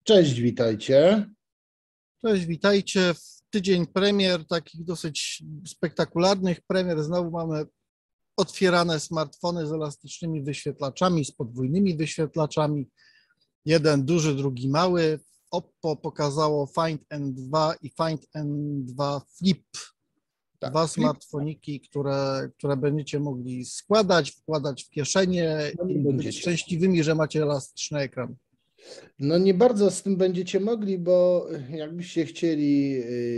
Cześć, witajcie. Cześć, witajcie w tydzień premier, takich dosyć spektakularnych premier. Znowu mamy otwierane smartfony z elastycznymi wyświetlaczami, z podwójnymi wyświetlaczami. Jeden duży, drugi mały. Oppo pokazało Find N2 i Find N2 Flip. Tak, Dwa Flip. smartfoniki, które będziecie mogli składać, wkładać w kieszenie No nie i być będziecie. szczęśliwymi, że macie elastyczny ekran. No nie bardzo z tym będziecie mogli, bo jakbyście chcieli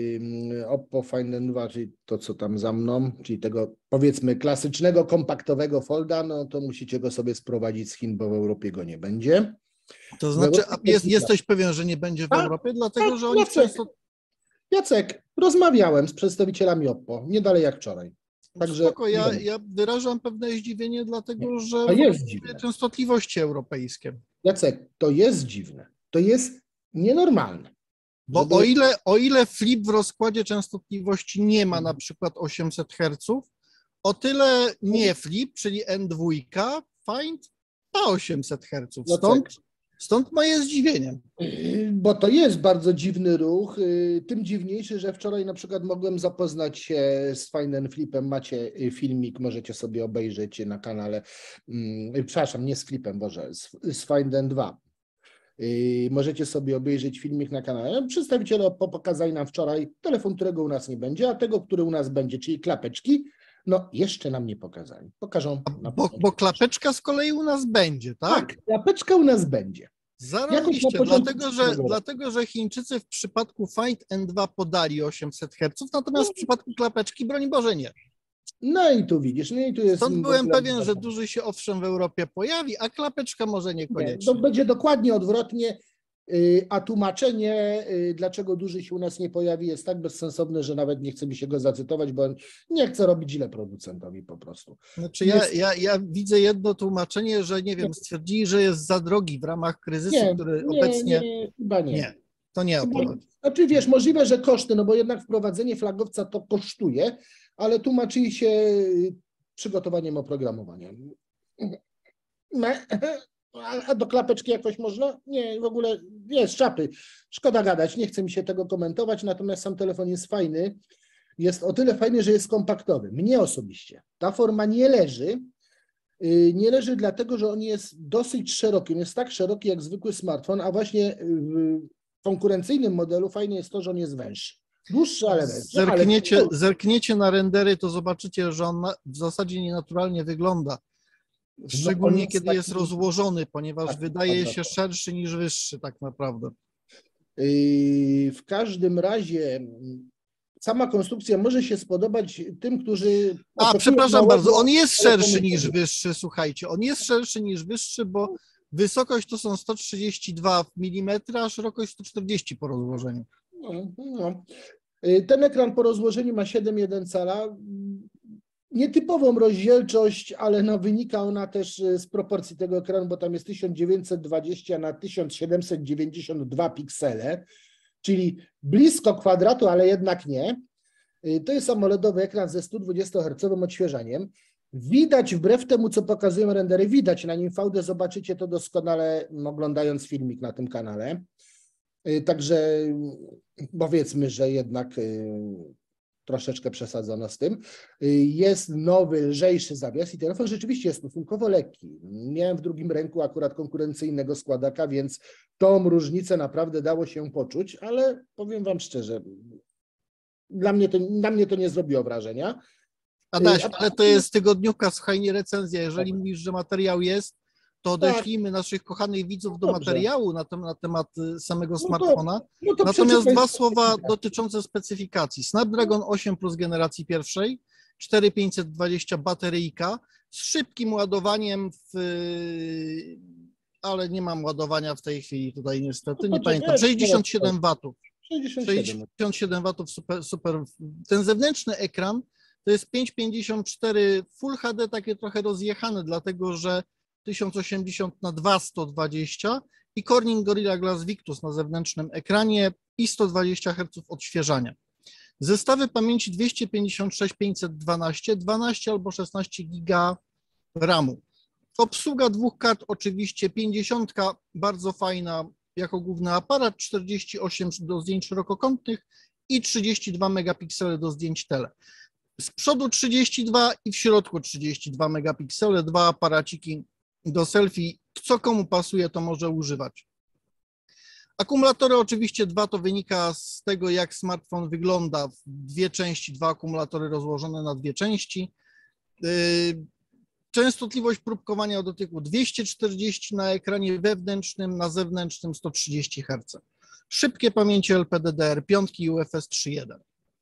Oppo Find N2, czyli to, co tam za mną, czyli tego powiedzmy klasycznego, kompaktowego folda, no to musicie go sobie sprowadzić z Chin, bo w Europie go nie będzie. To W znaczy, Europie jesteś pewien, że nie będzie w Tak, Europie, dlatego że oni Jacek, często... Jacek, rozmawiałem z przedstawicielami Oppo, nie dalej jak wczoraj. Także Spoko, nie ja wiem. wyrażam pewne zdziwienie, dlatego że To jest włączyły dziwne. częstotliwości europejskie. Jacek, to jest dziwne. To jest nienormalne. Bo Żeby- o ile Flip w rozkładzie częstotliwości nie ma na przykład 800 Hz, o tyle nie Flip, czyli N2, Find ma 800 Hz. Stąd moje zdziwienie. Bo to jest bardzo dziwny ruch, tym dziwniejszy, że wczoraj na przykład mogłem zapoznać się z Find N Flipem, macie filmik, możecie sobie obejrzeć na kanale, przepraszam, nie z Flipem, Boże, z Find N2. Możecie sobie obejrzeć filmik na kanale. Przedstawiciele Oppo pokazali nam wczoraj telefon, którego u nas nie będzie, a tego, który u nas będzie, czyli klapeczki, no jeszcze nam nie pokazali. Pokażą. Bo klapeczka z kolei u nas będzie, tak? Tak, klapeczka u nas będzie. Zarobiście, Jakoś na początku dlatego, że Chińczycy w przypadku Find N2 podali 800 Hz, natomiast w przypadku klapeczki, broń Boże, nie. No i tu widzisz, no i tu jest... Stąd byłem pewien, że duży się owszem w Europie pojawi, a klapeczka może Nie, niekoniecznie. to będzie dokładnie odwrotnie, a tłumaczenie, dlaczego duży się u nas nie pojawi, jest tak bezsensowne, że nawet nie chce mi się go zacytować, bo nie chcę robić źle producentowi po prostu. Znaczy ja widzę jedno tłumaczenie, że nie wiem, stwierdzili, że jest za drogi w ramach kryzysu, który obecnie... Chyba nie. Nie, to nie o to chodzi. Znaczy wiesz, możliwe, że koszty, no bo jednak wprowadzenie flagowca to kosztuje, ale tłumaczyli się przygotowaniem oprogramowania. A do klapeczki jakoś można? Nie, w ogóle nie, z czapy. Szkoda gadać, nie chce mi się tego komentować, natomiast sam telefon jest fajny. Jest o tyle fajny, że jest kompaktowy. Mnie osobiście. Ta forma nie leży. Nie leży dlatego, że on jest dosyć szeroki. On jest tak szeroki jak zwykły smartfon, a właśnie w konkurencyjnym modelu fajne jest to, że on jest węższy. Dłuższy, ale węższy. Zerkniecie na rendery, to zobaczycie, że on w zasadzie nienaturalnie wygląda. Szczególnie kiedy jest rozłożony, ponieważ wydaje się szerszy niż wyższy tak naprawdę. W każdym razie sama konstrukcja może się spodobać tym, którzy... Przepraszam bardzo, on jest szerszy niż wyższy, słuchajcie, on jest szerszy niż wyższy, bo wysokość to są 132 mm, a szerokość 140 po rozłożeniu. No. Ten ekran po rozłożeniu ma 7,1 cala. Nietypową rozdzielczość, ale no wynika ona też z proporcji tego ekranu, bo tam jest 1920 na 1792 piksele, czyli blisko kwadratu, ale jednak nie. To jest AMOLEDowy ekran ze 120 Hz odświeżaniem. Widać, wbrew temu, co pokazują rendery, widać na nim fałdę, zobaczycie to doskonale oglądając filmik na tym kanale. Także powiedzmy, że jednak troszeczkę przesadzono z tym. Jest nowy, lżejszy zawias i telefon rzeczywiście jest stosunkowo lekki. Miałem w drugim ręku akurat konkurencyjnego składaka, więc tą różnicę naprawdę dało się poczuć, ale powiem wam szczerze, na mnie to nie zrobiło wrażenia. Adaś, ale to jest tygodniówka, słuchaj, nie recenzja. Jeżeli mówisz, że materiał jest, to odeślijmy naszych kochanych widzów do materiału na temat samego smartfona. Natomiast dwa słowa dotyczące specyfikacji. Snapdragon 8 Plus generacji pierwszej, 4520 bateryjka z szybkim ładowaniem, ale nie mam ładowania w tej chwili tutaj niestety, nie pamiętam, 67 watów. 67 watów, super. Ten zewnętrzny ekran to jest 554 Full HD, takie trochę rozjechane, dlatego że 1080 na 2120 i Corning Gorilla Glass Victus na zewnętrznym ekranie i 120 Hz odświeżania. Zestawy pamięci 256, 512, 12 albo 16 GB RAMu. Obsługa dwóch kart oczywiście, 50 bardzo fajna, jako główny aparat, 48 do zdjęć szerokokątnych i 32 megapiksele do zdjęć tele. Z przodu 32 i w środku 32 megapiksele, dwa aparaciki do selfie. Co komu pasuje, to może używać. Akumulatory oczywiście dwa, to wynika z tego, jak smartfon wygląda. W dwie części, dwa akumulatory rozłożone na dwie części. Częstotliwość próbkowania dotyku 240 na ekranie wewnętrznym, na zewnętrznym 130 Hz. Szybkie pamięci LPDDR5 i UFS 3.1.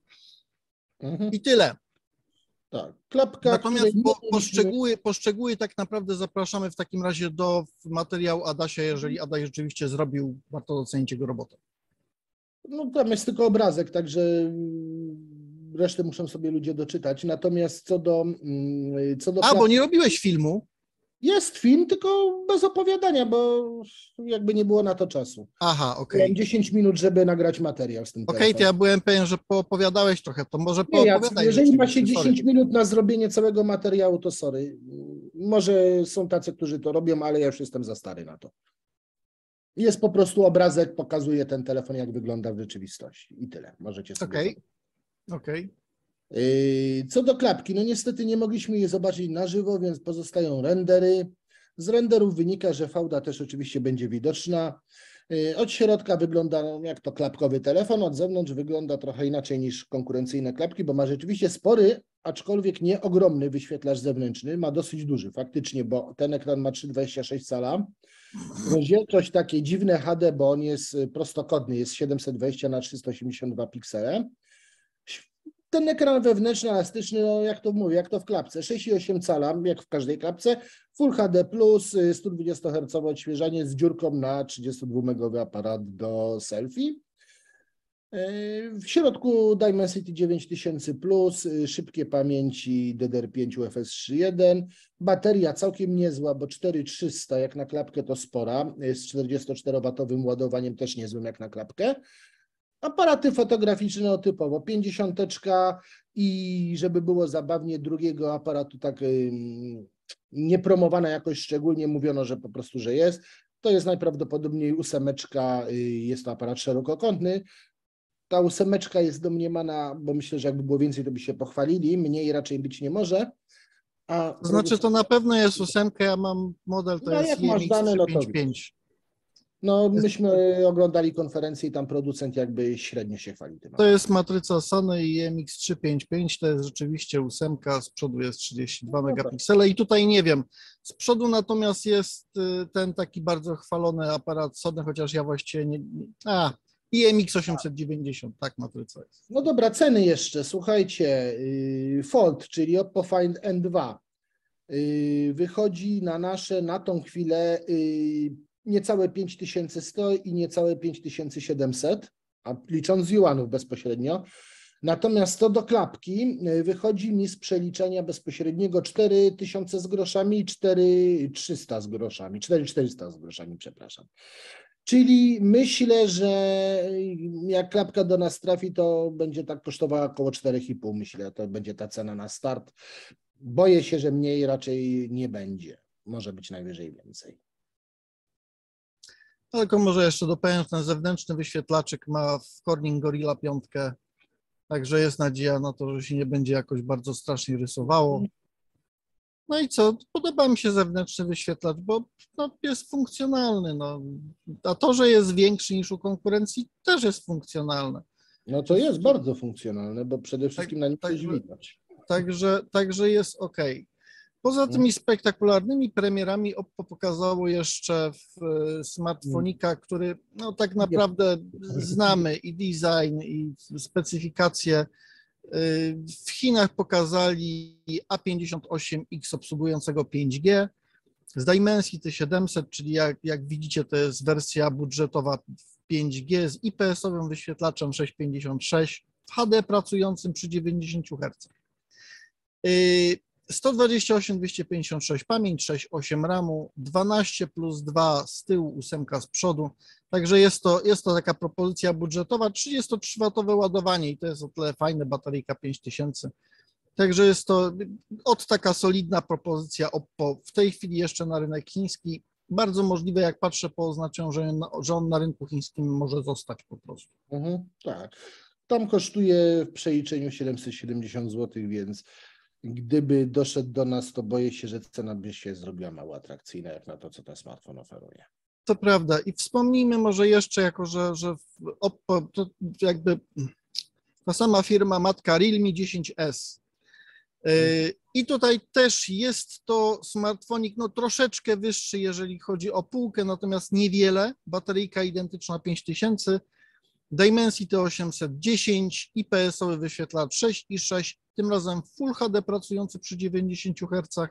I tyle. Tak. Klapka, natomiast po szczegóły tak naprawdę zapraszamy w takim razie do materiału Adasia, jeżeli Adaś rzeczywiście zrobił, warto docenić jego robotę. No tam jest tylko obrazek, także resztę muszą sobie ludzie doczytać. Natomiast co do klapki, bo nie robiłeś filmu? Jest film, tylko bez opowiadania, bo jakby nie było na to czasu. Aha, okej. Miałem 10 minut, żeby nagrać materiał z tym telefonem. To ja byłem pewien, że poopowiadałeś trochę, to może Nie, poopowiadaj. jeżeli ma się 10 minut na zrobienie całego materiału, to sorry. Może są tacy, którzy to robią, ale ja już jestem za stary na to. Jest po prostu obrazek, pokazuje ten telefon, jak wygląda w rzeczywistości i tyle. Możecie sobie Okej. Co do klapki, no niestety nie mogliśmy jej zobaczyć na żywo, więc pozostają rendery. Z renderów wynika, że fałda też oczywiście będzie widoczna. Od środka wygląda jak to klapkowy telefon, od zewnątrz wygląda trochę inaczej niż konkurencyjne klapki, bo ma rzeczywiście spory, aczkolwiek nie ogromny wyświetlacz zewnętrzny, ma dosyć duży faktycznie, bo ten ekran ma 3,26 cala. Rozdzielczość takie dziwne HD, bo on jest prostokątny, jest 720 na 382 piksele. Ten ekran wewnętrzny, elastyczny, no jak to mówię, jak to w klapce, 6,8 cala, jak w każdej klapce, Full HD+, 120 Hz odświeżanie z dziurką na 32-megowy aparat do selfie. W środku Dimensity 9000+, szybkie pamięci DDR5 UFS 3.1, bateria całkiem niezła, bo 4300 jak na klapkę to spora, z 44W ładowaniem też niezłym jak na klapkę. Aparaty fotograficzne no, typowo 50 i żeby było zabawnie, drugiego aparatu tak nie promowana jakoś szczególnie, mówiono, że po prostu, że jest. To jest najprawdopodobniej 8, jest to aparat szerokokątny. Ta 8 jest domniemana, bo myślę, że jakby było więcej, to by się pochwalili, mniej raczej być nie może. To znaczy to na pewno jest 8, ja mam model, to jest IMX 355. No, myśmy oglądali konferencję i tam producent jakby średnio się chwali tym. To jest matryca Sony IMX 355, to jest rzeczywiście 8, z przodu jest 32 megapiksele i tutaj nie wiem, z przodu natomiast jest ten taki bardzo chwalony aparat Sony, chociaż ja właściwie nie... IMX 890, tak matryca jest. No dobra, ceny jeszcze, słuchajcie, Fold, czyli Oppo Find N2 wychodzi na tą chwilę niecałe 5100 i niecałe 5700, a licząc z juanów bezpośrednio. Natomiast to do klapki wychodzi mi z przeliczenia bezpośredniego 4000 z groszami i 4300 z groszami, 4400 z groszami, przepraszam. Czyli myślę, że jak klapka do nas trafi, to będzie tak kosztowała około 4,5, myślę, to będzie ta cena na start. Boję się, że mniej raczej nie będzie. Może być najwyżej więcej. Tylko może jeszcze dopowiem, że ten zewnętrzny wyświetlaczek ma w Corning Gorilla 5, także jest nadzieja na to, że się nie będzie jakoś bardzo strasznie rysowało. No i co? Podoba mi się zewnętrzny wyświetlacz, bo no, jest funkcjonalny. No. A to, że jest większy niż u konkurencji, też jest funkcjonalne. No to jest bardzo funkcjonalne, bo przede wszystkim na nim coś widać. Także jest ok. Poza tymi spektakularnymi premierami Oppo pokazało jeszcze smartfonika, który no, tak naprawdę znamy i design, i specyfikacje. W Chinach pokazali A58X obsługującego 5G z Dimensity 700, czyli jak widzicie to jest wersja budżetowa 5G z IPS-owym wyświetlaczem 656 w HD pracującym przy 90 Hz. 128, 256 pamięć, 6,8 RAMu, 12 plus 2 z tyłu, 8 z przodu. Także jest to taka propozycja budżetowa, 33W ładowanie i to jest o tyle fajne, bateryjka 5000. Także jest to taka solidna propozycja Oppo w tej chwili jeszcze na rynek chiński. bardzo możliwe, jak patrzę po oznaczeniu, że on na rynku chińskim może zostać po prostu. Tak. Tam kosztuje w przeliczeniu 770 zł, więc gdyby doszedł do nas, to boję się, że cena by się zrobiła mało atrakcyjna, jak na to, co ten smartfon oferuje. To prawda. I wspomnijmy może jeszcze, jako że Oppo, to jakby ta sama firma matka Realme 10S. I tutaj też jest to smartfonik no troszeczkę wyższy, jeżeli chodzi o półkę, natomiast niewiele. Bateryjka identyczna 5000, Dimensity 810, IPS-owy wyświetlacz 6,6, tym razem Full HD pracujący przy 90 Hz,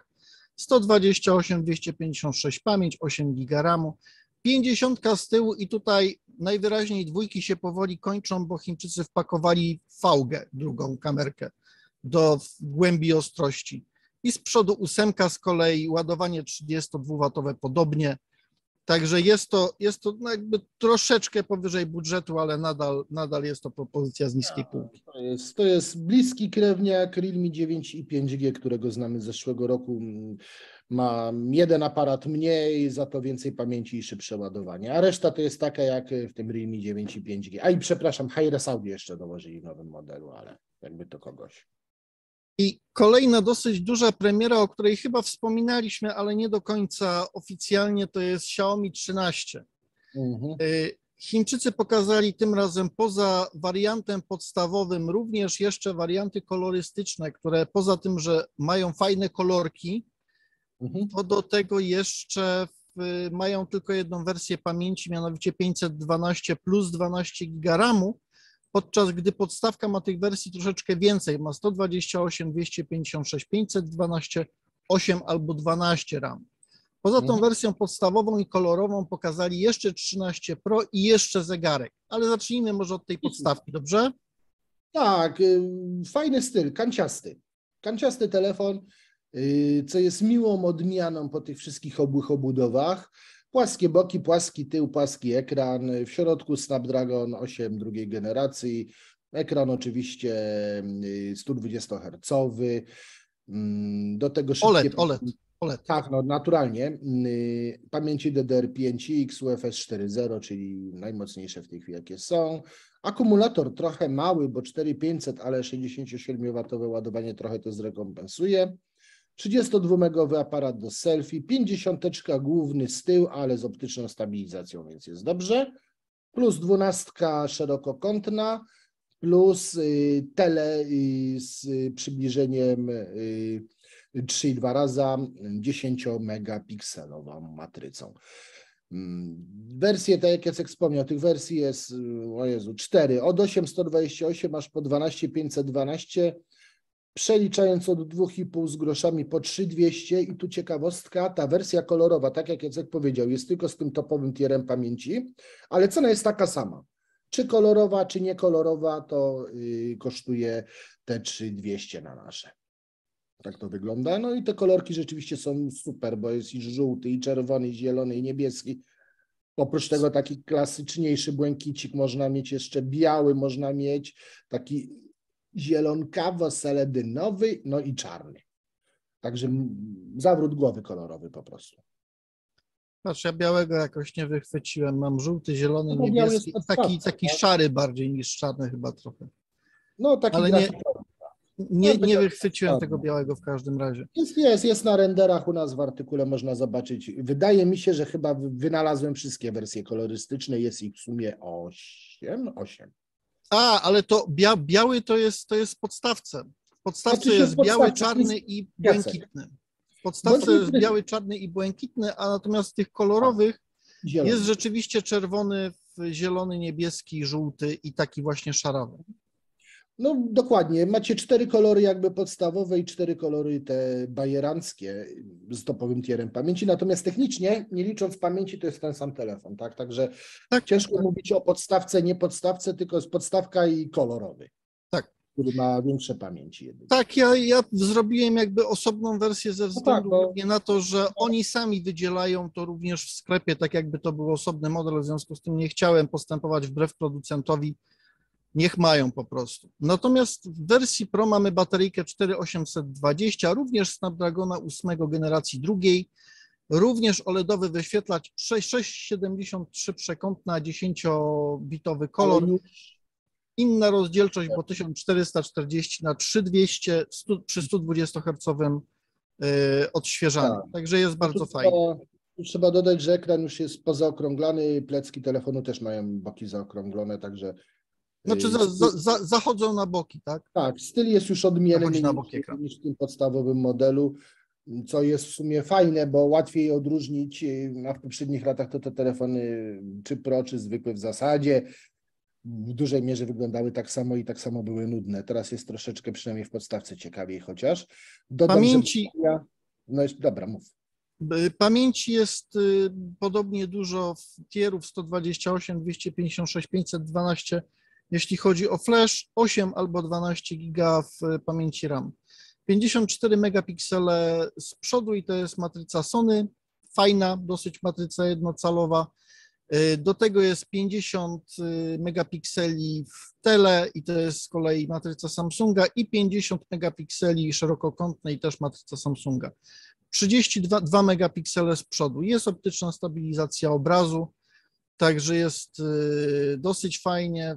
128, 256 pamięć, 8 GB RAMu, 50 z tyłu i tutaj najwyraźniej dwójki się powoli kończą, bo Chińczycy wpakowali V-gę, drugą kamerkę, do głębi ostrości. I z przodu 8 z kolei, ładowanie 32W podobnie. Także jest to no jakby troszeczkę powyżej budżetu, ale nadal jest to propozycja z niskiej półki. To jest bliski krewniak Realme 9 i 5G, którego znamy z zeszłego roku. Ma jeden aparat mniej, za to więcej pamięci i szybsze ładowanie, a reszta to jest taka jak w tym Realme 9 i 5G. A i przepraszam, Hi-Res Audio jeszcze dołożyli w nowym modelu, ale jakby to kogoś. I kolejna dosyć duża premiera, o której chyba wspominaliśmy, ale nie do końca oficjalnie, to jest Xiaomi 13. Chińczycy pokazali tym razem poza wariantem podstawowym również jeszcze warianty kolorystyczne, które poza tym, że mają fajne kolorki, to do tego jeszcze mają tylko jedną wersję pamięci, mianowicie 512 plus 12 GB RAMu, podczas gdy podstawka ma tych wersji troszeczkę więcej, ma 128, 256, 512, 8 albo 12 RAM. Poza tą wersją podstawową i kolorową pokazali jeszcze 13 Pro i jeszcze zegarek, ale zacznijmy może od tej podstawki, dobrze? Tak, fajny styl, kanciasty telefon, co jest miłą odmianą po tych wszystkich obłych obudowach. Płaskie boki, płaski tył, płaski ekran, w środku Snapdragon 8 drugiej generacji, ekran oczywiście 120 Hz, do tego szybkie... OLED. Tak, no naturalnie. Pamięci DDR5X, UFS 4.0, czyli najmocniejsze w tej chwili jakie są. Akumulator trochę mały, bo 4500, ale 67W ładowanie trochę to zrekompensuje. 32-megowy aparat do selfie, 50 główny z tyłu, ale z optyczną stabilizacją, więc jest dobrze. Plus 12 szerokokątna, plus tele z przybliżeniem 3,2 raza 10-megapikselową matrycą. Wersje, tak jak Jacek wspomniał, tych wersji jest, 4, od 828 aż po 12512, przeliczając od 2,5 z groszami po 3200 i tu ciekawostka, ta wersja kolorowa, tak jak Jacek powiedział, jest tylko z tym topowym tierem pamięci, ale cena jest taka sama. Czy kolorowa, czy niekolorowa, to kosztuje te 3200 na nasze. Tak to wygląda. No i te kolorki rzeczywiście są super, bo jest i żółty, i czerwony, i zielony, i niebieski. Oprócz tego taki klasyczniejszy błękicik można mieć, jeszcze biały można mieć, taki zielonkawo-seledynowy, no i czarny. Także zawrót głowy kolorowy po prostu. Patrz, ja białego jakoś nie wychwyciłem. Mam żółty, zielony, No, niebieski, taki szary bardziej niż czarny chyba trochę. No taki ale nie wychwyciłem tego białego w każdym razie. Jest na renderach u nas w artykule, można zobaczyć. Wydaje mi się, że chyba wynalazłem wszystkie wersje kolorystyczne, jest ich w sumie 8. Ale to biały to jest w podstawce. W podstawce jest biały, czarny i błękitny. W podstawce jest biały, czarny i błękitny, a natomiast z tych kolorowych jest rzeczywiście czerwony, zielony, niebieski, żółty i taki właśnie szarawy. No dokładnie, macie 4 kolory jakby podstawowe i 4 kolory te bajeranckie z topowym tierem pamięci, natomiast technicznie, nie licząc pamięci, to jest ten sam telefon, tak? Także ciężko mówić o podstawce, nie podstawce, tylko jest podstawka i kolorowy. Tak. Który ma większe pamięci. Tak, ja zrobiłem jakby osobną wersję ze względu na to, że oni sami wydzielają to również w sklepie, tak jakby to był osobny model, w związku z tym nie chciałem postępować wbrew producentowi. Niech mają po prostu. Natomiast w wersji Pro mamy bateryjkę 4820, również Snapdragona 8 generacji drugiej. Również OLEDowy wyświetlacz 6,73 przekątna, 10-bitowy kolor. Inna rozdzielczość, bo 1440 na 3200 przy 120 Hz odświeżaniu. Tak. Także jest bardzo fajnie. Trzeba dodać, że ekran już jest pozaokrąglany, plecki telefonu też mają boki zaokrąglone, także... Znaczy zachodzą na boki, tak? Tak, styl jest już odmienny niż w tym podstawowym modelu, co jest w sumie fajne, bo łatwiej odróżnić, a w poprzednich latach to te telefony, czy Pro, czy zwykłe w zasadzie, w dużej mierze wyglądały tak samo i tak samo były nudne. Teraz jest troszeczkę, przynajmniej w podstawce, ciekawiej, chociaż dodam, pamięci... że... No dobra, mów. Pamięci jest podobnie dużo w tierów 128, 256, 512, jeśli chodzi o flash, 8 albo 12 giga w pamięci RAM. 54 megapiksele z przodu i to jest matryca Sony, fajna, dosyć matryca jednocalowa. Do tego jest 50 megapikseli w tele i to jest z kolei matryca Samsunga i 50 megapikseli szerokokątnej, też matryca Samsunga. 32 megapiksele z przodu. Jest optyczna stabilizacja obrazu, także jest dosyć fajnie.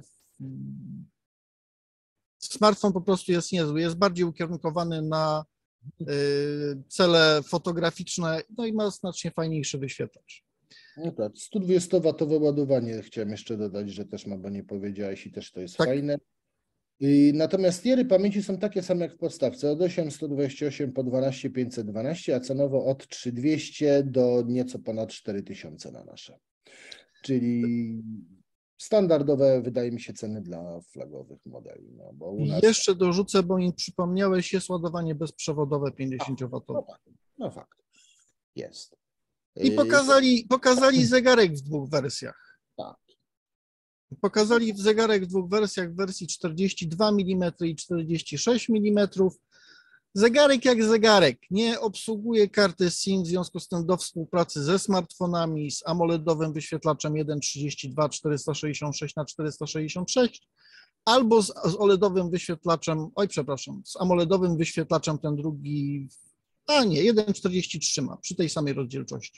Smartfon po prostu jest niezły, jest bardziej ukierunkowany na cele fotograficzne, no i ma znacznie fajniejszy wyświetlacz. No tak, 120W ładowanie chciałem jeszcze dodać, że też ma, bo nie powiedziałeś i też to jest fajne. Natomiast tiery pamięci są takie same jak w podstawce, od 8, 128 po 12, 512, a cenowo od 3200 do nieco ponad 4000 na nasze. Czyli standardowe, wydaje mi się, ceny dla flagowych modeli. No, bo u nas... Jeszcze dorzucę, bo mi przypomniałeś, jest ładowanie bezprzewodowe 50W. No fakt, jest. I pokazali zegarek w dwóch wersjach. Tak. Pokazali zegarek w dwóch wersjach, w wersji 42 mm i 46 mm. Zegarek jak zegarek, nie obsługuje karty SIM, w związku z tym do współpracy ze smartfonami, z AMOLEDowym wyświetlaczem 1.32 466 na 466 albo z OLEDowym wyświetlaczem, z AMOLEDowym wyświetlaczem ten drugi, 1.43 ma przy tej samej rozdzielczości.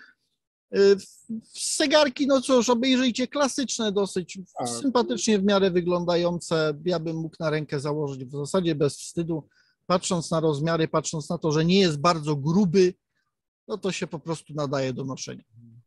Zegarki, no cóż, obejrzyjcie, klasyczne dosyć, sympatycznie w miarę wyglądające, ja bym mógł na rękę założyć w zasadzie bez wstydu, patrząc na rozmiary, patrząc na to, że nie jest bardzo gruby, no to się po prostu nadaje do noszenia.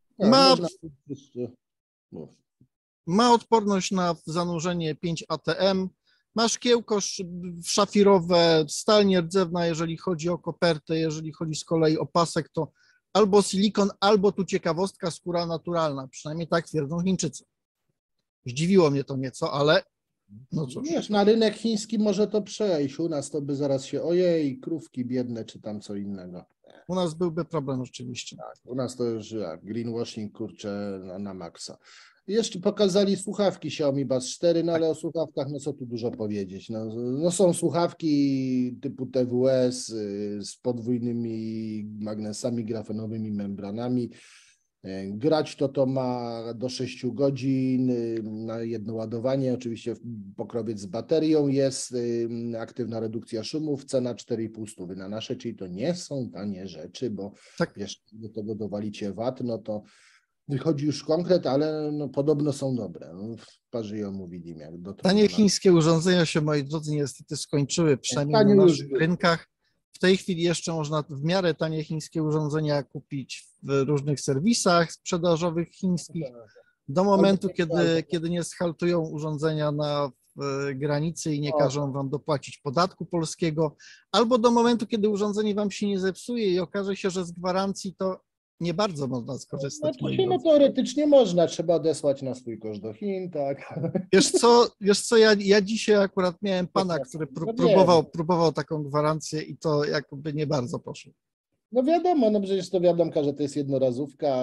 Ma odporność na zanurzenie 5 ATM, ma szkiełko szafirowe, stal nierdzewna, jeżeli chodzi o kopertę, jeżeli chodzi z kolei o pasek, to albo silikon, albo tu ciekawostka, skóra naturalna, przynajmniej tak twierdzą Chińczycy. Zdziwiło mnie to nieco, ale no cóż. Wiesz, na rynek chiński może to przejść, u nas to by zaraz się, ojej, krówki biedne, czy tam co innego. U nas byłby problem rzeczywiście. Tak, u nas to już greenwashing, kurczę, na maksa. Jeszcze pokazali słuchawki Xiaomi Buds 4, no ale o słuchawkach, no co tu dużo powiedzieć. No są słuchawki typu TWS z podwójnymi magnesami, grafenowymi membranami. Grać to ma do 6 godzin na jedno ładowanie. Oczywiście pokrowiec z baterią jest, aktywna redukcja szumów, cena 4,5 na nasze, czyli to nie są tanie rzeczy, bo wiesz, do tego dowalicie VAT, no to wychodzi już konkret, ale no, podobno są dobre. No, w Parzyju mówili, jak do tanie chińskie urządzenia się, moi drodzy, niestety skończyły, przynajmniej na naszych rynkach. W tej chwili jeszcze można w miarę tanie chińskie urządzenia kupić w różnych serwisach sprzedażowych chińskich. Do momentu, kiedy nie schaltują urządzenia na granicy i nie każą wam dopłacić podatku polskiego, albo do momentu, kiedy urządzenie wam się nie zepsuje i okaże się, że z gwarancji to nie bardzo można skorzystać. No teoretycznie można, trzeba odesłać na swój koszt do Chin, tak. Wiesz co, ja dzisiaj akurat miałem pana, który próbował taką gwarancję i to jakby nie bardzo poszło. No wiadomo, no przecież to wiadomo, że to jest jednorazówka,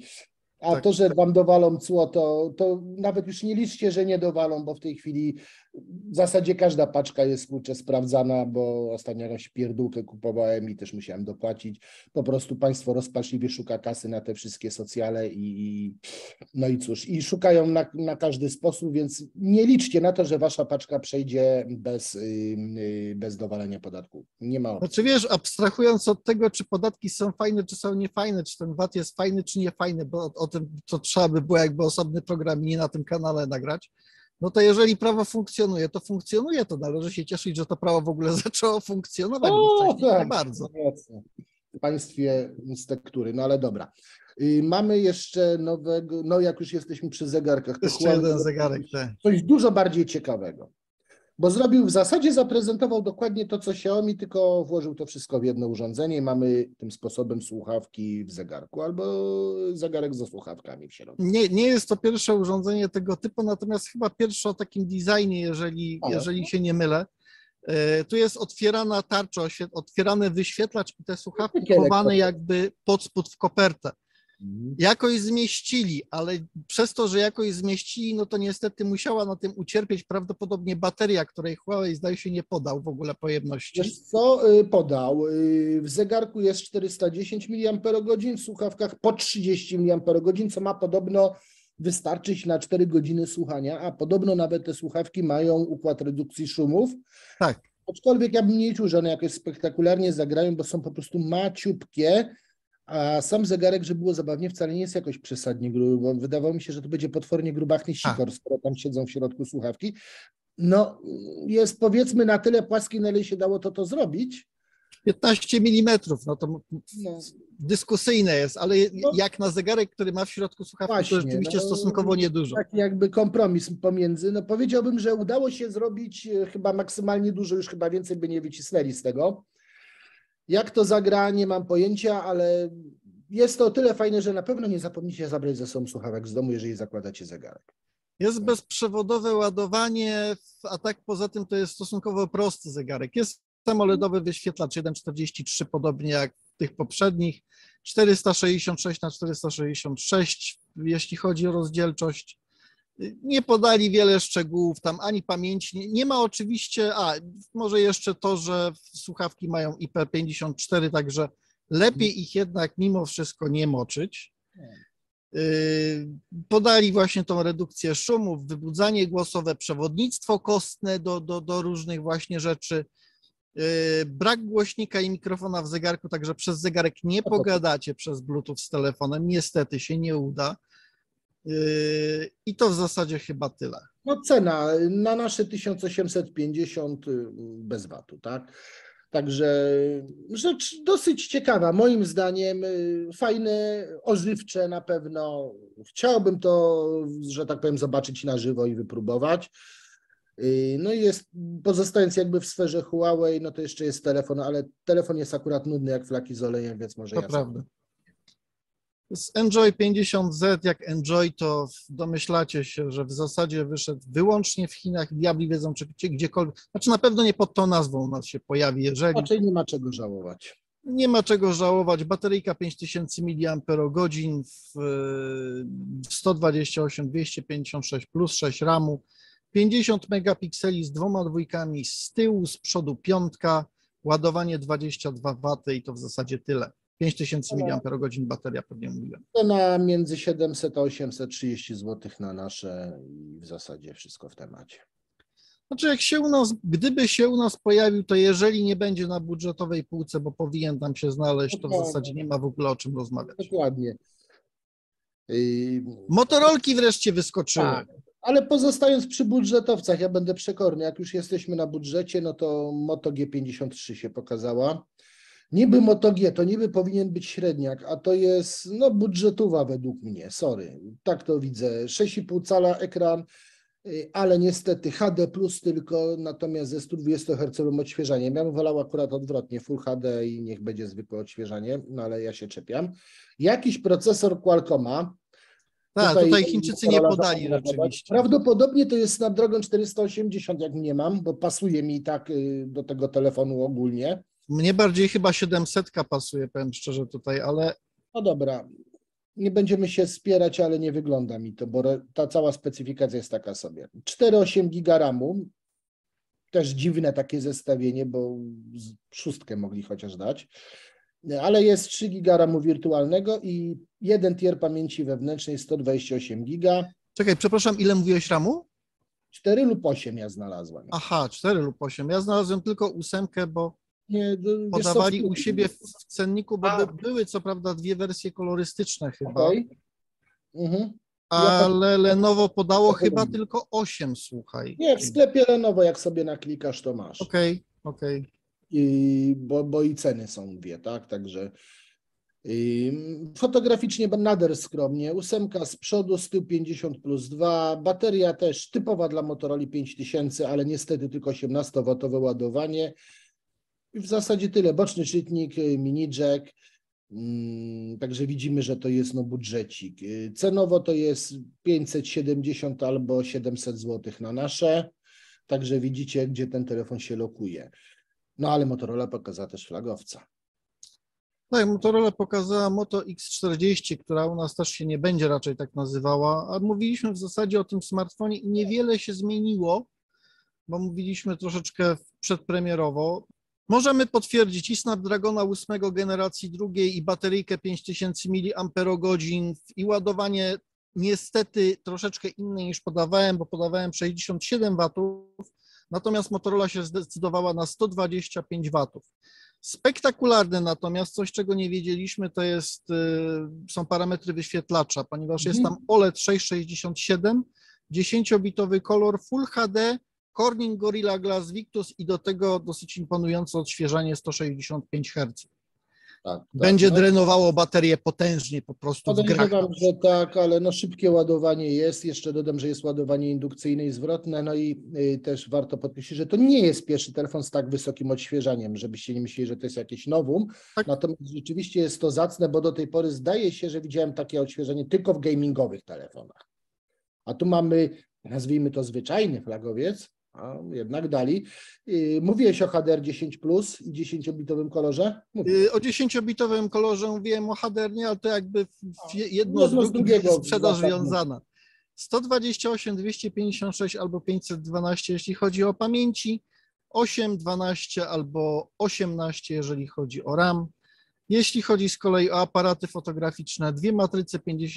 a to, że wam dowalą cło, to nawet już nie liczcie, że nie dowalą, bo w tej chwili W zasadzie każda paczka jest, kurczę, sprawdzana, bo ostatnio jakąś pierdółkę kupowałem i też musiałem dopłacić. Po prostu państwo rozpaczliwie szuka kasy na te wszystkie socjale no i cóż, i szukają na każdy sposób, więc nie liczcie na to, że wasza paczka przejdzie bez dowalenia podatku. Nie ma opcji. Znaczy wiesz, abstrahując od tego, czy podatki są fajne, czy są niefajne, czy ten VAT jest fajny, czy niefajny, bo o tym to trzeba by było jakby osobny program i nie na tym kanale nagrać, no to jeżeli prawo funkcjonuje, to należy się cieszyć, że to prawo w ogóle zaczęło funkcjonować, bo wcześniej tak, nie bardzo. w państwie z tektury, no ale dobra. Mamy jeszcze nowego, no jak już jesteśmy przy zegarkach, to Jeszcze jeden zegarek. Coś dużo bardziej ciekawego, bo zrobił, w zasadzie zaprezentował dokładnie to, co Xiaomi, tylko włożył to wszystko w jedno urządzenie i mamy tym sposobem słuchawki w zegarku albo zegarek ze słuchawkami w środku. Nie jest to pierwsze urządzenie tego typu, natomiast chyba pierwsze o takim designie, jeżeli się nie mylę. Tu jest otwierana tarcza, otwierany wyświetlacz i te słuchawki chowane jakby pod spód w kopertę. Jakoś zmieścili, ale przez to, że jakoś zmieścili, no to niestety musiała na tym ucierpieć prawdopodobnie bateria, której Huawei zdaje się nie podał w ogóle pojemności. Wiesz co? Podał. W zegarku jest 410 mAh, w słuchawkach po 30 mAh, co ma podobno wystarczyć na 4 godziny słuchania, a podobno nawet te słuchawki mają układ redukcji szumów. Tak. Aczkolwiek ja bym nie czuł, że one jakoś spektakularnie zagrają, bo są po prostu maciupkie, a sam zegarek, żeby było zabawnie, wcale nie jest jakoś przesadnie gruby, bo wydawało mi się, że to będzie potwornie grubachny sikor, skoro tam siedzą w środku słuchawki. No, jest powiedzmy na tyle płaski, na ile się dało to zrobić. 15 mm, no to dyskusyjne jest, ale jak na zegarek, który ma w środku słuchawki, właśnie, to rzeczywiście stosunkowo niedużo. Taki jakby kompromis pomiędzy, no powiedziałbym, że udało się zrobić chyba maksymalnie dużo, już chyba więcej by nie wycisnęli z tego. Jak to zagra, nie mam pojęcia, ale jest to o tyle fajne, że na pewno nie zapomnijcie zabrać ze sobą słuchawek z domu, jeżeli zakładacie zegarek. Jest bezprzewodowe ładowanie, a tak poza tym to jest stosunkowo prosty zegarek. Jest AMOLEDowy wyświetlacz 1.43, podobnie jak w tych poprzednich, 466x466, jeśli chodzi o rozdzielczość. Nie podali wiele szczegółów, tam ani pamięci, nie ma oczywiście, może jeszcze to, że słuchawki mają IP54, także lepiej ich jednak mimo wszystko nie moczyć. Podali właśnie tą redukcję szumów, wybudzanie głosowe, przewodnictwo kostne do różnych właśnie rzeczy. Brak głośnika i mikrofona w zegarku, także przez zegarek nie pogadacie przez Bluetooth z telefonem, niestety się nie uda. I to w zasadzie chyba tyle. No cena na nasze 1850 bez VAT-u, tak? Także rzecz dosyć ciekawa, moim zdaniem, fajne, ożywcze na pewno. Chciałbym to, że tak powiem, zobaczyć na żywo i wypróbować. No i jest, pozostając jakby w sferze Huawei, no to jeszcze jest telefon, ale telefon jest akurat nudny jak flaki z olejem, więc może to prawda. Z Enjoy 50Z, jak Enjoy, to domyślacie się, że w zasadzie wyszedł wyłącznie w Chinach. Diabli wiedzą, czy gdziekolwiek. Znaczy na pewno nie pod tą nazwą u nas się pojawi, jeżeli... Raczej nie ma czego żałować. Nie ma czego żałować. Bateryjka 5000 mAh, 128, 256 plus 6 RAMu, 50 megapikseli z 2 dwójkami z tyłu, z przodu 5, ładowanie 22 W i to w zasadzie tyle. 5000 mAh bateria, pewnie mówiłem. To na między 700 a 830 zł na nasze i w zasadzie wszystko w temacie. Znaczy gdyby się u nas pojawił, to jeżeli nie będzie na budżetowej półce, bo powinien tam się znaleźć, to w zasadzie nie ma w ogóle o czym rozmawiać. Dokładnie. Motorolki wreszcie wyskoczyły. Tak, ale pozostając przy budżetowcach, ja będę przekorny. Jak już jesteśmy na budżecie, no to Moto G53 się pokazała. Niby Moto G, to niby powinien być średniak, a to jest budżetowa według mnie, sorry. Tak to widzę. 6,5 cala ekran, ale niestety HD plus tylko, natomiast ze 120 Hz odświeżaniem. Ja bym wolał akurat odwrotnie, Full HD i niech będzie zwykłe odświeżanie, no ale ja się czepiam. Jakiś procesor Qualcomma. Tak, tutaj Chińczycy nie podali rzeczywiście. Prawdopodobnie to jest Snapdragon 480, jak nie mam, bo pasuje mi tak do tego telefonu ogólnie. Mnie bardziej chyba 700 pasuje, powiem szczerze tutaj, ale... No dobra, nie będziemy się spierać, ale nie wygląda mi to, bo ta cała specyfikacja jest taka sobie. 4,8 GB RAMu, też dziwne takie zestawienie, bo 6 mogli chociaż dać. Ale jest 3 giga RAMu wirtualnego i 1 tier pamięci wewnętrznej 128 giga. Czekaj, przepraszam, ile mówiłeś RAMu? 4 lub 8 ja znalazłem. Aha, 4 lub 8. Ja znalazłem tylko 8, bo Nie, podawali u siebie w cenniku, bo były co prawda 2 wersje kolorystyczne chyba. Okay. Ale Lenovo podało chyba tylko 8, słuchaj. Nie, w sklepie Lenovo, jak sobie naklikasz, to masz. Okej. Bo i ceny są 2, tak? Także fotograficznie nader skromnie. 8 z przodu, z tyłu 50+2. Bateria też typowa dla Motorola 5000, ale niestety tylko 18W ładowanie. I w zasadzie tyle. Boczny czytnik, mini jack. Także widzimy, że to jest budżecik. Cenowo to jest 570 albo 700 zł na nasze. Także widzicie, gdzie ten telefon się lokuje. No ale Motorola pokazała też flagowca. Tak, Motorola pokazała Moto X40, która u nas też się nie będzie raczej tak nazywała, a mówiliśmy w zasadzie o tym smartfonie i niewiele się zmieniło, bo mówiliśmy troszeczkę przedpremierowo. Możemy potwierdzić i Snapdragona 8 generacji drugiej i bateryjkę 5000 mAh i ładowanie niestety troszeczkę inne niż podawałem, bo podawałem 67 W, natomiast Motorola się zdecydowała na 125 W. Spektakularne natomiast, coś czego nie wiedzieliśmy, to są parametry wyświetlacza, ponieważ jest tam OLED 667, 10-bitowy kolor Full HD, Corning Gorilla Glass Victus i do tego dosyć imponujące odświeżanie 165 Hz. Tak, Będzie drenowało baterię potężnie po prostu w grach. Podejrzewam, że tak, ale szybkie ładowanie jest. Jeszcze dodam, że jest ładowanie indukcyjne i zwrotne. No i też warto podkreślić, że to nie jest pierwszy telefon z tak wysokim odświeżaniem, żebyście nie myśleli, że to jest jakieś nowum. Tak. Natomiast rzeczywiście jest to zacne, bo do tej pory zdaje się, że widziałem takie odświeżenie tylko w gamingowych telefonach. A tu mamy, nazwijmy to zwyczajny flagowiec, a jednak dali. Mówiłeś o HDR10 Plus i 10-bitowym kolorze? O 10-bitowym kolorze mówiłem, o HDR nie, ale to jakby jedno z drugiego jest sprzedaż związana. 128, 256 albo 512, jeśli chodzi o pamięci, 8, 12 albo 18, jeżeli chodzi o RAM. Jeśli chodzi z kolei o aparaty fotograficzne, 2 matryce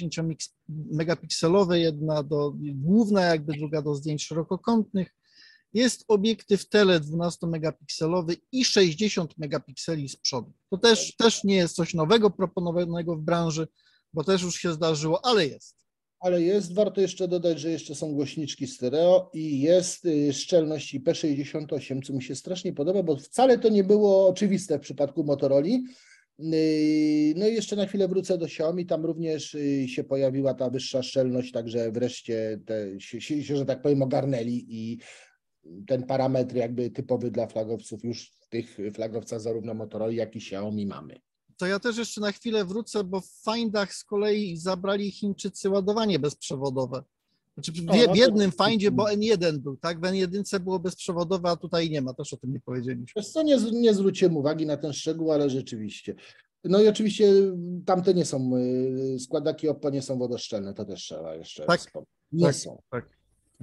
50-megapikselowe, jedna główna, jakby druga do zdjęć szerokokątnych. Jest obiektyw tele 12-megapikselowy i 60 megapikseli z przodu. To też nie jest coś nowego proponowanego w branży, bo też już się zdarzyło, ale jest. Ale jest, warto jeszcze dodać, że jeszcze są głośniczki stereo i jest szczelność IP68, co mi się strasznie podoba, bo wcale to nie było oczywiste w przypadku Motorola. No i jeszcze na chwilę wrócę do Xiaomi, tam również się pojawiła ta wyższa szczelność, także wreszcie się, że tak powiem, ogarnęli i ten parametr jakby typowy dla flagowców już w tych flagowcach zarówno Motorola, jak i Xiaomi mamy. To ja też jeszcze na chwilę wrócę, bo w Findach z kolei zabrali Chińczycy ładowanie bezprzewodowe. Znaczy w jednym Findzie, bo N1 był, tak? W N1 było bezprzewodowe, a tutaj nie ma, też o tym nie powiedzieliśmy. Wiesz co, nie zwróciłem uwagi na ten szczegół, ale rzeczywiście. No i oczywiście tamte nie są, składaki Oppo nie są wodoszczelne, to też trzeba jeszcze wspomnieć. Nie są. Tak.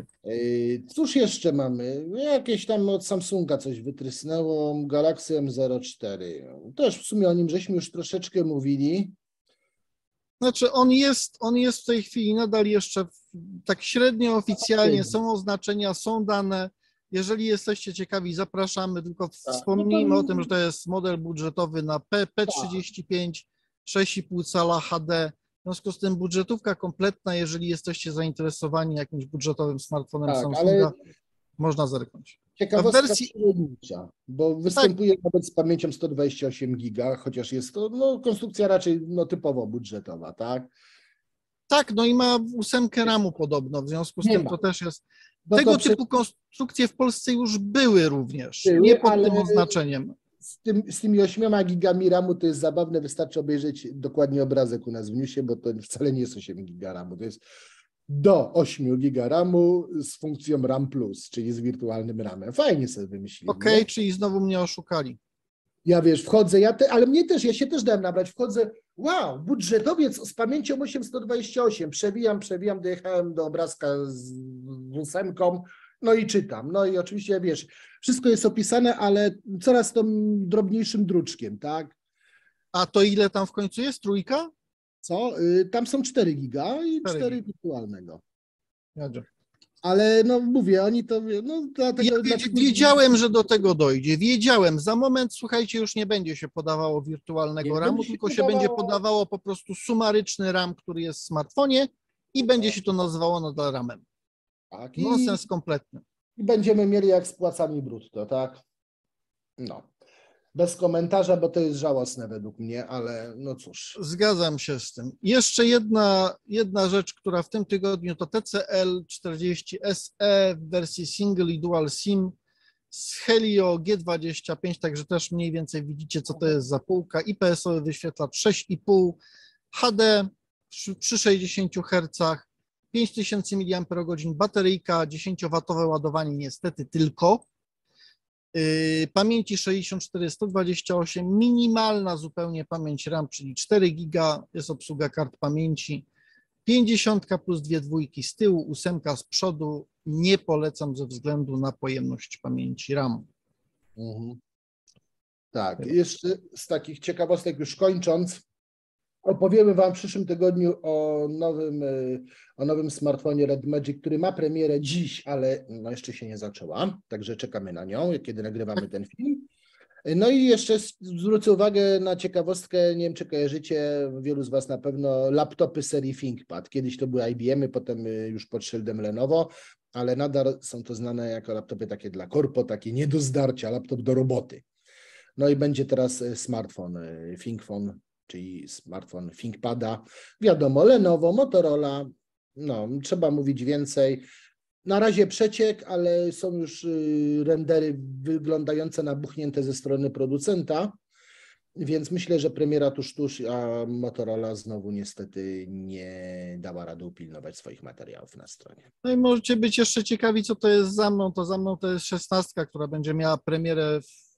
Cóż jeszcze mamy? Jakieś tam od Samsunga coś wytrysnęło, Galaxy M04. Też w sumie o nim żeśmy już troszeczkę mówili. Znaczy on jest w tej chwili nadal jeszcze tak średnio oficjalnie, są oznaczenia, są dane. Jeżeli jesteście ciekawi, zapraszamy, tylko wspomnijmy o tym, że to jest model budżetowy na P35, 6,5 cala HD. W związku z tym budżetówka kompletna, jeżeli jesteście zainteresowani jakimś budżetowym smartfonem Samsunga, można zerknąć. Ciekawostka przyrodnicza, bo występuje nawet z pamięcią 128 giga, chociaż jest to konstrukcja raczej typowo budżetowa, tak? Tak, no i ma 8 RAMu podobno, w związku z tym to też jest... Tego typu konstrukcje w Polsce już były również, nie pod tym oznaczeniem. Z tymi 8 gigami RAMu to jest zabawne, wystarczy obejrzeć dokładnie obrazek u nas w newsie, bo to wcale nie jest 8 giga RAMu, to jest do 8 giga RAMu z funkcją RAM+, czyli z wirtualnym RAMem. Fajnie sobie wymyślili. Okej, czyli znowu mnie oszukali. Ja wchodzę, ale ja się też dałem nabrać, wchodzę, wow, budżetowiec z pamięcią 8128, przewijam, dojechałem do obrazka z 8, No i czytam. No i oczywiście, wiesz, wszystko jest opisane, ale coraz to drobniejszym druczkiem, tak? A to ile tam w końcu jest? Trójka? Co? Tam są 4 giga i 4 4 wirtualnego. giga. Ale no mówię, oni to, no dlatego... Wiedziałem, że do tego dojdzie. Wiedziałem. Za moment, słuchajcie, już nie będzie się podawało wirtualnego Nie RAMu, będzie się tylko się będzie podawało po prostu sumaryczny RAM, który jest w smartfonie i będzie się to nazywało nadal RAMem. Tak, Nonsens kompletny. i będziemy mieli jak z płacami brutto, tak? No. Bez komentarza, bo to jest żałosne według mnie, ale no cóż. Zgadzam się z tym. Jeszcze jedna rzecz, która w tym tygodniu to TCL 40 SE w wersji single i dual SIM z Helio G25, także też mniej więcej widzicie, co to jest za półka. IPS-owy wyświetlacz 6,5 HD przy 60 Hz, 5000 mAh bateryjka, 10W ładowanie niestety tylko. Pamięci 64, 128, minimalna zupełnie pamięć RAM, czyli 4 GB, jest obsługa kart pamięci, 50 plus 2 dwójki z tyłu, 8 z przodu, nie polecam ze względu na pojemność pamięci RAM. Mhm. Tak, jeszcze z takich ciekawostek już kończąc, opowiemy Wam w przyszłym tygodniu o nowym smartfonie Red Magic, który ma premierę dziś, ale no jeszcze się nie zaczęła, także czekamy na nią, kiedy nagrywamy ten film. No i jeszcze zwrócę uwagę na ciekawostkę, nie wiem czy kojarzycie, wielu z Was na pewno, laptopy serii ThinkPad. Kiedyś to były IBM-y, potem już pod szyldem Lenovo, ale nadal są to znane jako laptopy takie dla korpo, takie nie do zdarcia, laptop do roboty. No i będzie teraz smartfon ThinkPhone, czyli smartfon ThinkPada. Wiadomo, Lenovo, Motorola, no trzeba mówić więcej. Na razie przeciek, ale są już rendery wyglądające na buchnięte ze strony producenta, więc myślę, że premiera tuż, a Motorola znowu niestety nie dała rady upilnować swoich materiałów na stronie. No i możecie być jeszcze ciekawi, co to jest za mną. To za mną to jest 16, która będzie miała premierę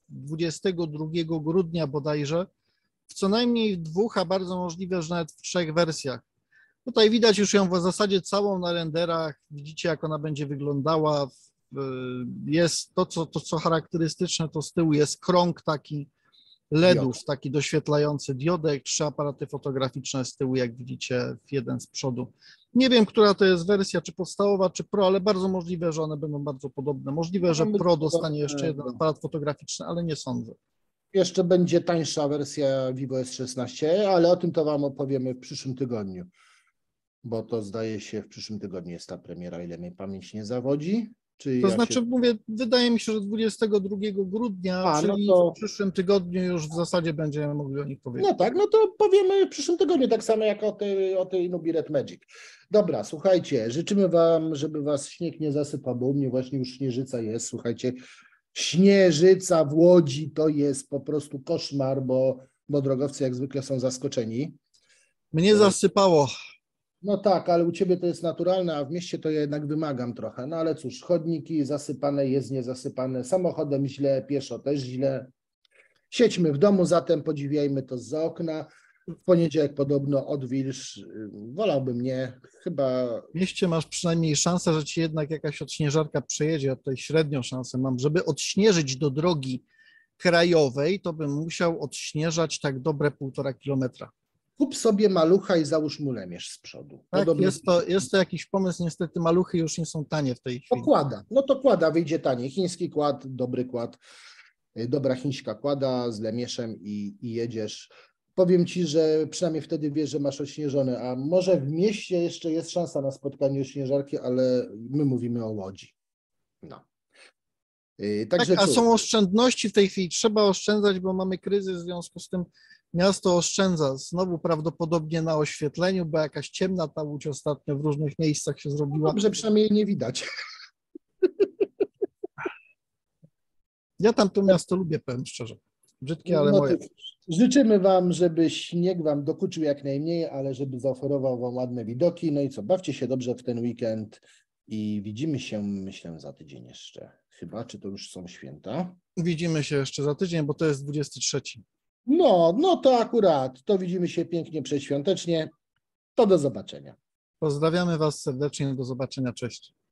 22 grudnia bodajże, w co najmniej w 2, a bardzo możliwe, że nawet w 3 wersjach. Tutaj widać już ją w zasadzie całą na renderach, widzicie jak ona będzie wyglądała. Jest to, co charakterystyczne, to z tyłu jest krąg taki LEDów, taki doświetlający diodek, 3 aparaty fotograficzne z tyłu, jak widzicie, jeden z przodu. Nie wiem, która to jest wersja, czy podstawowa, czy Pro, ale bardzo możliwe, że one będą bardzo podobne. Możliwe, że Pro dostanie jeszcze jeden aparat fotograficzny, ale nie sądzę. Jeszcze będzie tańsza wersja Vivo S16, ale o tym to Wam opowiemy w przyszłym tygodniu, bo to zdaje się w przyszłym tygodniu jest ta premiera, ile mnie pamięć nie zawodzi. To znaczy, mówię, wydaje mi się, że 22 grudnia, czyli w przyszłym tygodniu już w zasadzie będziemy mogli o nich powiedzieć. No tak, no to powiemy w przyszłym tygodniu, tak samo jak o tej Nubii Red Magic. Dobra, słuchajcie, życzymy Wam, żeby Was śnieg nie zasypał, bo u mnie właśnie już śnieżyca jest, słuchajcie, śnieżyca w Łodzi to jest po prostu koszmar, bo drogowcy jak zwykle są zaskoczeni. Mnie zasypało. No tak, ale u Ciebie to jest naturalne, a w mieście to ja jednak wymagam trochę. No ale cóż, chodniki zasypane, jezdnie zasypane, samochodem źle, pieszo też źle. Siedźmy w domu, zatem podziwiajmy to zza okna. W poniedziałek podobno odwilż, wolałbym nie, chyba... W mieście masz przynajmniej szansę, że Ci jednak jakaś odśnieżarka przejedzie, ja tutaj średnią szansę mam. Żeby odśnieżyć do drogi krajowej, to bym musiał odśnieżać tak dobre 1,5 kilometra. Kup sobie malucha i załóż mu lemierz z przodu. Tak, jest to jakiś pomysł, niestety maluchy już nie są tanie w tej chwili. To kłada, wyjdzie taniej. Chiński kład, dobry kład, dobra chińska kłada z lemieszem i jedziesz. Powiem Ci, że przynajmniej wtedy wiesz, że masz ośnieżone, a może w mieście jeszcze jest szansa na spotkanie śnieżarki, ale my mówimy o Łodzi. No. Także tak, a są oszczędności w tej chwili, trzeba oszczędzać, bo mamy kryzys, w związku z tym miasto oszczędza znowu prawdopodobnie na oświetleniu, bo jakaś ciemna ta Łódź ostatnio w różnych miejscach się zrobiła. Dobrze, przynajmniej nie widać. Ja tam to miasto lubię, powiem szczerze. Brzydkie, ale moje. Życzymy Wam, żeby śnieg Wam dokuczył jak najmniej, ale żeby zaoferował Wam ładne widoki. No i co, bawcie się dobrze w ten weekend i widzimy się, myślę, za tydzień jeszcze. Chyba, czy to już są święta? Widzimy się jeszcze za tydzień, bo to jest 23. No to akurat. To widzimy się pięknie przedświątecznie. To do zobaczenia. Pozdrawiamy Was serdecznie. Do zobaczenia. Cześć.